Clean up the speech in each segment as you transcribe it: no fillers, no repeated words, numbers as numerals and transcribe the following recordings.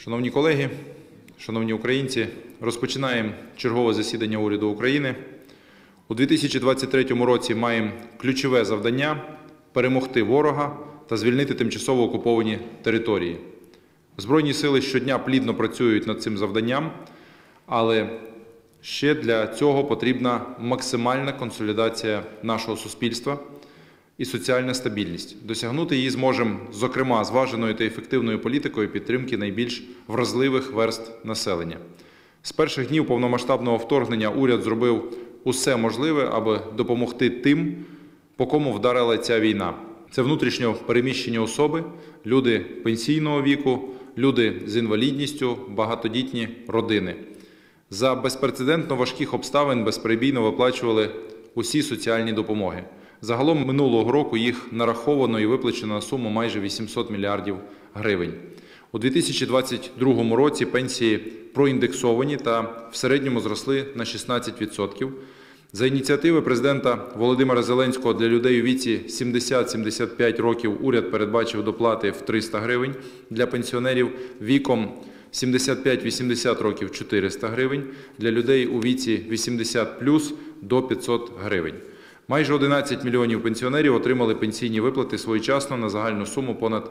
Шановні колеги, шановні українці, розпочинаємо чергове засідання уряду України. У 2023 році маємо ключове завдання – перемогти ворога та звільнити тимчасово окуповані території. Збройні сили щодня плідно працюють над цим завданням, але ще для цього потрібна максимальна консолідація нашого суспільства і соціальна стабільність. Досягнути її зможемо, зокрема, зваженою та ефективною політикою підтримки найбільш вразливих верств населення. З перших днів повномасштабного вторгнення уряд зробив усе можливе, аби допомогти тим, по кому вдарила ця війна. Це внутрішньо переміщені особи, люди пенсійного віку, люди з інвалідністю, багатодітні родини. За безпрецедентно важких обставин безперебійно виплачували усі соціальні допомоги. Загалом минулого року їх нараховано і виплачено на суму майже 800 мільярдів гривень. У 2022 році пенсії проіндексовані та в середньому зросли на 16%. За ініціативи президента Володимира Зеленського для людей у віці 70-75 років уряд передбачив доплати в 300 гривень, для пенсіонерів віком 75-80 років – 400 гривень, для людей у віці 80+ – до 500 гривень. Майже 11 мільйонів пенсіонерів отримали пенсійні виплати своєчасно на загальну суму понад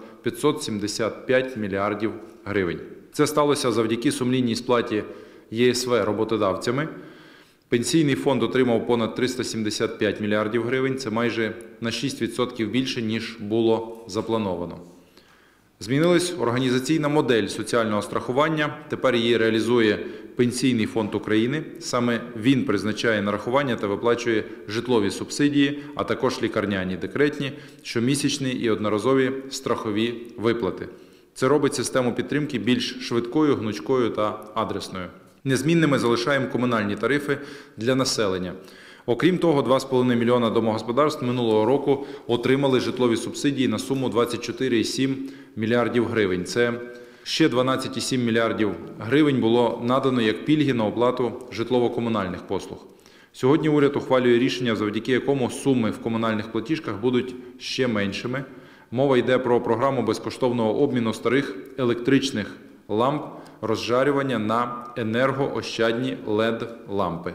575 мільярдів гривень. Це сталося завдяки сумлінній сплаті ЄСВ роботодавцями. Пенсійний фонд отримав понад 375 мільярдів гривень, це майже на 6% більше, ніж було заплановано. Змінилась організаційна модель соціального страхування, тепер її реалізує Пенсійний фонд України. Саме він призначає нарахування та виплачує житлові субсидії, а також лікарняні, декретні, щомісячні і одноразові страхові виплати. Це робить систему підтримки більш швидкою, гнучкою та адресною. Незмінними залишаємо комунальні тарифи для населення. Окрім того, 2,5 мільйона домогосподарств минулого року отримали житлові субсидії на суму 24,7 мільярдів гривень. Це ще 12,7 мільярдів гривень було надано як пільги на оплату житлово-комунальних послуг. Сьогодні уряд ухвалює рішення, завдяки якому суми в комунальних платіжках будуть ще меншими. Мова йде про програму безкоштовного обміну старих електричних ламп розжарювання на енергоощадні LED-лампи.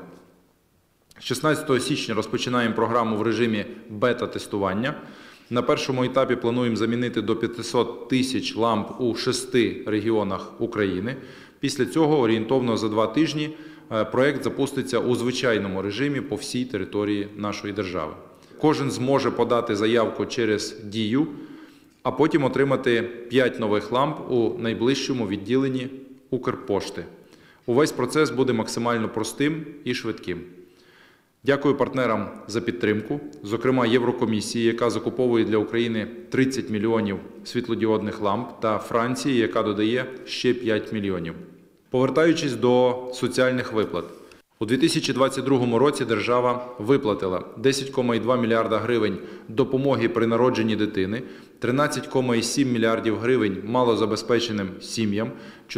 З 16 січня розпочинаємо програму в режимі бета-тестування. На першому етапі плануємо замінити до 500 тисяч ламп у 6 регіонах України. Після цього, орієнтовно за 2 тижні, проєкт запуститься у звичайному режимі по всій території нашої держави. Кожен зможе подати заявку через Дію, а потім отримати 5 нових ламп у найближчому відділенні Укрпошти. Увесь процес буде максимально простим і швидким. Дякую партнерам за підтримку, зокрема Єврокомісії, яка закуповує для України 30 мільйонів світлодіодних ламп, та Франції, яка додає ще 5 мільйонів. Повертаючись до соціальних виплат. У 2022 році держава виплатила 10,2 мільярда гривень допомоги при народженні дитини, 13,7 мільярдів гривень малозабезпеченим сім'ям,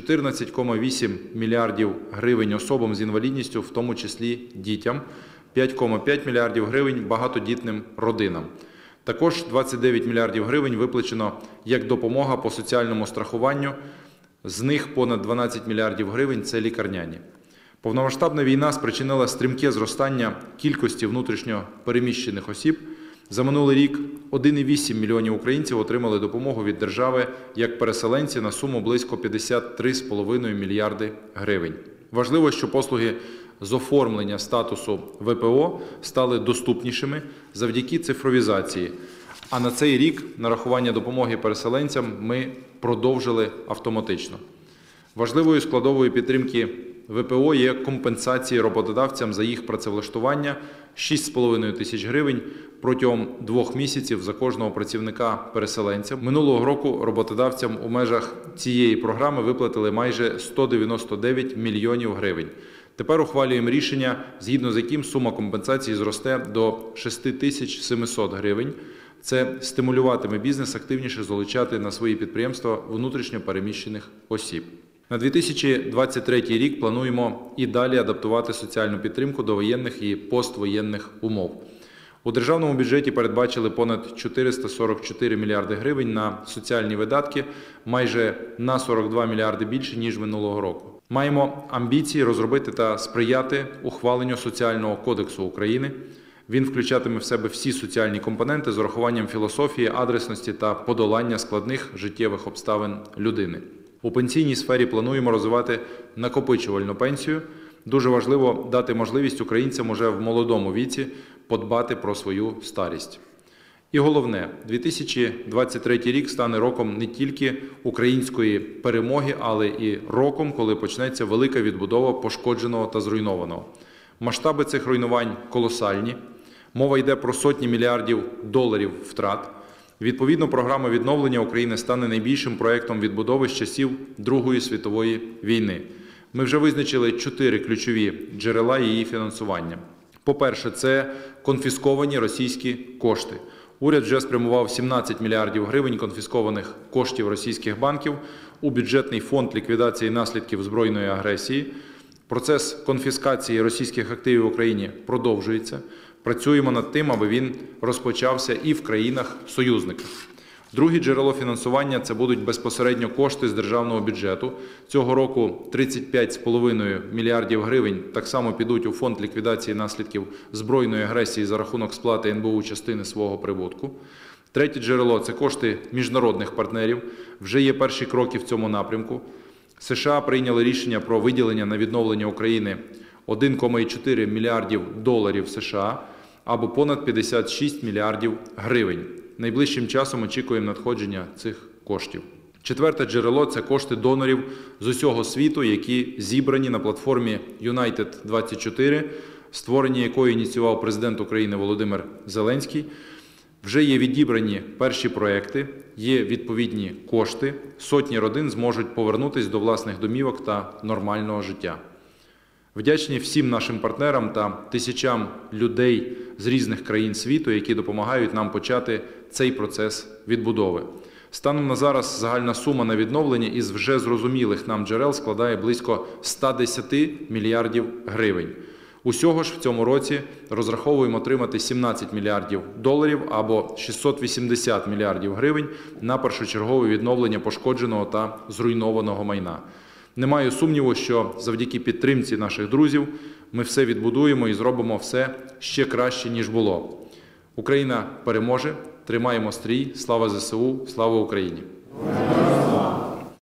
14,8 мільярдів гривень особам з інвалідністю, в тому числі дітям, 5,5 мільярдів гривень багатодітним родинам. Також 29 мільярдів гривень виплачено як допомога по соціальному страхуванню, з них понад 12 мільярдів гривень – це лікарняні. Повномасштабна війна спричинила стрімке зростання кількості внутрішньо переміщених осіб. За минулий рік 1,8 мільйонів українців отримали допомогу від держави як переселенці на суму близько 53,5 мільярди гривень. Важливо, що послуги з оформлення статусу ВПО стали доступнішими завдяки цифровізації. А на цей рік нарахування допомоги переселенцям ми продовжили автоматично. Важливою складовою підтримки ВПО є компенсації роботодавцям за їх працевлаштування – 6,5 тисяч гривень протягом 2 місяців за кожного працівника-переселенця. Минулого року роботодавцям у межах цієї програми виплатили майже 199 мільйонів гривень. Тепер ухвалюємо рішення, згідно з яким сума компенсації зросте до 6700 гривень. Це стимулюватиме бізнес активніше залучати на свої підприємства внутрішньо переміщених осіб. На 2023 рік плануємо і далі адаптувати соціальну підтримку до воєнних і поствоєнних умов. У державному бюджеті передбачили понад 444 мільярди гривень на соціальні видатки, майже на 42 мільярди більше, ніж минулого року. Маємо амбіції розробити та сприяти ухваленню Соціального кодексу України. Він включатиме в себе всі соціальні компоненти з урахуванням філософії, адресності та подолання складних життєвих обставин людини. У пенсійній сфері плануємо розвивати накопичувальну пенсію. Дуже важливо дати можливість українцям уже в молодому віці подбати про свою старість. І головне, 2023 рік стане роком не тільки української перемоги, але і роком, коли почнеться велика відбудова пошкодженого та зруйнованого. Масштаби цих руйнувань колосальні. Мова йде про сотні мільярдів доларів втрат. Відповідно, програма відновлення України стане найбільшим проєктом відбудови з часів Другої світової війни. Ми вже визначили 4 ключові джерела її фінансування. По-перше, це конфісковані російські кошти. Уряд вже спрямував 17 мільярдів гривень конфіскованих коштів російських банків у бюджетний фонд ліквідації наслідків збройної агресії. Процес конфіскації російських активів в Україні продовжується. Працюємо над тим, аби він розпочався і в країнах-союзниках. Друге джерело фінансування – це будуть безпосередньо кошти з державного бюджету. Цього року 35,5 мільярдів гривень так само підуть у фонд ліквідації наслідків збройної агресії за рахунок сплати НБУ частини свого прибутку. Третє джерело – це кошти міжнародних партнерів. Вже є перші кроки в цьому напрямку. США прийняли рішення про виділення на відновлення України 1,4 мільярдів доларів США або понад 56 мільярдів гривень. Найближчим часом очікуємо надходження цих коштів. Четверте джерело – це кошти донорів з усього світу, які зібрані на платформі United24, створення якої ініціював президент України Володимир Зеленський. Вже є відібрані перші проекти, є відповідні кошти, сотні родин зможуть повернутися до власних домівок та нормального життя. Вдячні всім нашим партнерам та тисячам людей з різних країн світу, які допомагають нам почати цей процес відбудови. Станом на зараз загальна сума на відновлення із вже зрозумілих нам джерел складає близько 110 мільярдів гривень. Усього ж в цьому році розраховуємо отримати 17 мільярдів доларів або 680 мільярдів гривень на першочергове відновлення пошкодженого та зруйнованого майна. Не маю сумніву, що завдяки підтримці наших друзів ми все відбудуємо і зробимо все ще краще, ніж було. Україна переможе, тримаємо стрій, слава ЗСУ, слава Україні!